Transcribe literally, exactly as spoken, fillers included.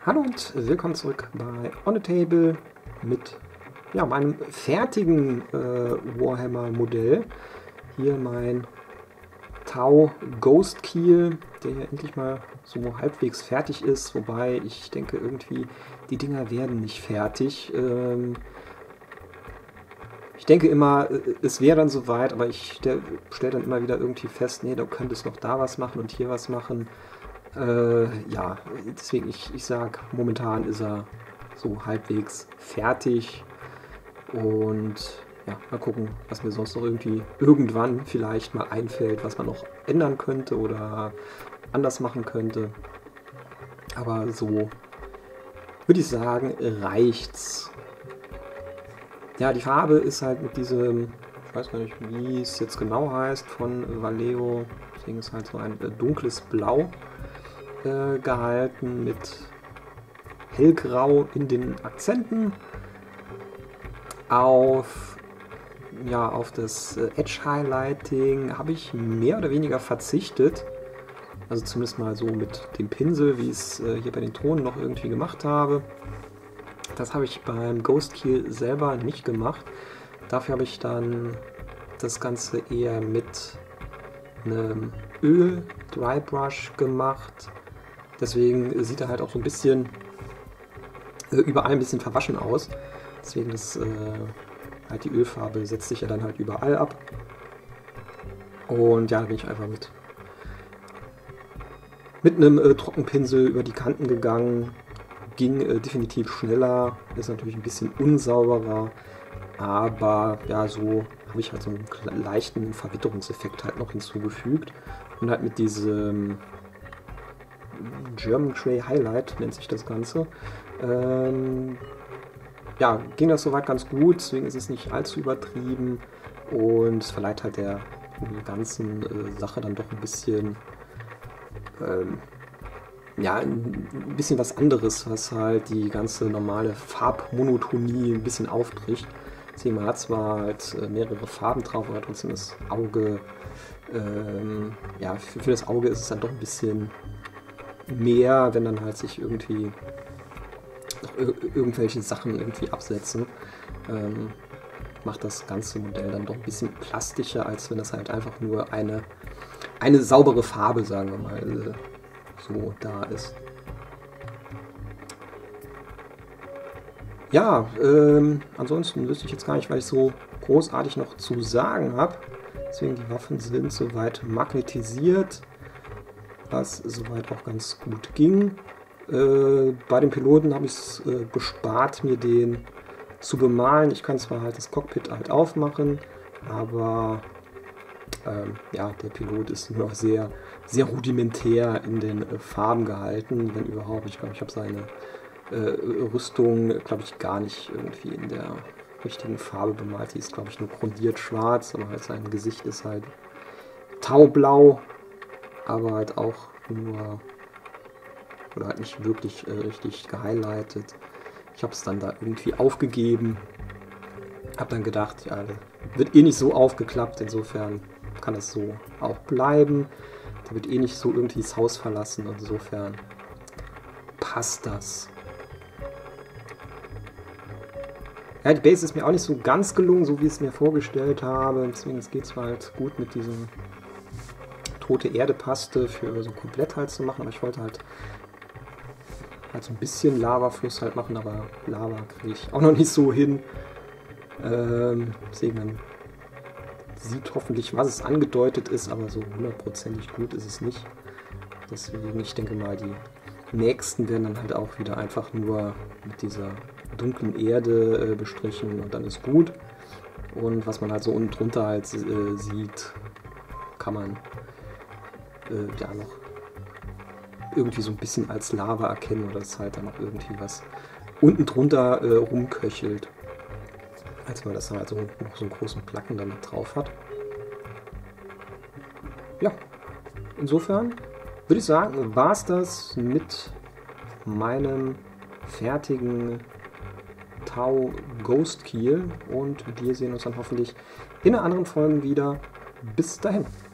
Hallo und willkommen zurück bei On the Table mit ja, meinem fertigen äh, Warhammer-Modell. Hier mein Tau Ghostkeel, der ja endlich mal so halbwegs fertig ist, wobei ich denke irgendwie, die Dinger werden nicht fertig. Ähm, ich denke immer, es wäre dann soweit, aber ich stelle dann immer wieder irgendwie fest, nee, du könntest noch da was machen und hier was machen. Äh, ja, deswegen ich, ich sag, momentan ist er so halbwegs fertig und ja, mal gucken, was mir sonst noch irgendwie irgendwann vielleicht mal einfällt, was man noch ändern könnte oder anders machen könnte. Aber so würde ich sagen, reicht's. Ja, die Farbe ist halt mit diesem, ich weiß gar nicht, wie es jetzt genau heißt, von Vallejo, deswegen ist halt so ein äh, dunkles Blau gehalten mit hellgrau in den Akzenten. Auf, ja, auf das Edge Highlighting habe ich mehr oder weniger verzichtet. Also zumindest mal so mit dem Pinsel, wie ich es hier bei den Tonen noch irgendwie gemacht habe. Das habe ich beim Ghostkeel selber nicht gemacht. Dafür habe ich dann das Ganze eher mit einem Öl Dry Brush gemacht. Deswegen sieht er halt auch so ein bisschen äh, überall ein bisschen verwaschen aus. Deswegen ist äh, halt die Ölfarbe setzt sich ja dann halt überall ab. Und ja, da bin ich einfach mit mit einem äh, Trockenpinsel über die Kanten gegangen. Ging äh, definitiv schneller, ist natürlich ein bisschen unsauberer, aber ja, so habe ich halt so einen leichten Verwitterungseffekt halt noch hinzugefügt. Und halt mit diesem German Grey Highlight nennt sich das Ganze. Ähm, ja, ging das soweit ganz gut, deswegen ist es nicht allzu übertrieben und es verleiht halt der ganzen äh, Sache dann doch ein bisschen, ähm, ja, ein bisschen was anderes, was halt die ganze normale Farbmonotonie ein bisschen aufbricht. Deswegen, man hat zwar halt äh, mehrere Farben drauf, aber trotzdem das Auge, ähm, ja, für, für das Auge ist es dann doch ein bisschen mehr, wenn dann halt sich irgendwie noch ir irgendwelche Sachen irgendwie absetzen, ähm, macht das ganze Modell dann doch ein bisschen plastischer, als wenn das halt einfach nur eine, eine saubere Farbe, sagen wir mal, äh, so da ist. Ja, ähm, ansonsten wüsste ich jetzt gar nicht, weil ich so großartig noch zu sagen habe. Deswegen, die Waffen sind soweit magnetisiert, was soweit auch ganz gut ging. Äh, bei den Piloten habe ich es äh, gespart, mir den zu bemalen. Ich kann zwar halt das Cockpit halt aufmachen, aber ähm, ja, der Pilot ist nur noch sehr, sehr rudimentär in den äh, Farben gehalten, wenn überhaupt. Ich glaube, ich habe seine äh, Rüstung, glaube ich, gar nicht irgendwie in der richtigen Farbe bemalt. Die ist, glaube ich, nur grundiert schwarz, aber halt sein Gesicht ist halt taublau, aber halt auch nur, oder halt nicht wirklich äh, richtig gehighlightet. Ich habe es dann da irgendwie aufgegeben, habe dann gedacht, ja, der wird eh nicht so aufgeklappt, insofern kann das so auch bleiben. Der wird eh nicht so irgendwie das Haus verlassen, insofern passt das. Ja, die Base ist mir auch nicht so ganz gelungen, so wie ich es mir vorgestellt habe, deswegen geht es halt gut mit diesem tote Erde-Paste für so komplett halt zu machen, aber ich wollte halt halt so ein bisschen Lavafluss halt machen, aber Lava kriege ich auch noch nicht so hin. Ähm, deswegen, man sieht hoffentlich, was es angedeutet ist, aber so hundertprozentig gut ist es nicht. Deswegen, ich denke mal, die nächsten werden dann halt auch wieder einfach nur mit dieser dunklen Erde äh, bestrichen und dann ist gut. Und was man halt so unten drunter halt äh, sieht, kann man äh, ja noch irgendwie so ein bisschen als Lava erkennen oder dass halt dann noch irgendwie was unten drunter äh, rumköchelt, als man das dann halt so, noch so einen großen Placken damit drauf hat. Ja, insofern würde ich sagen, war es das mit meinem fertigen Tau Ghostkeel und wir sehen uns dann hoffentlich in einer anderen Folge wieder. Bis dahin.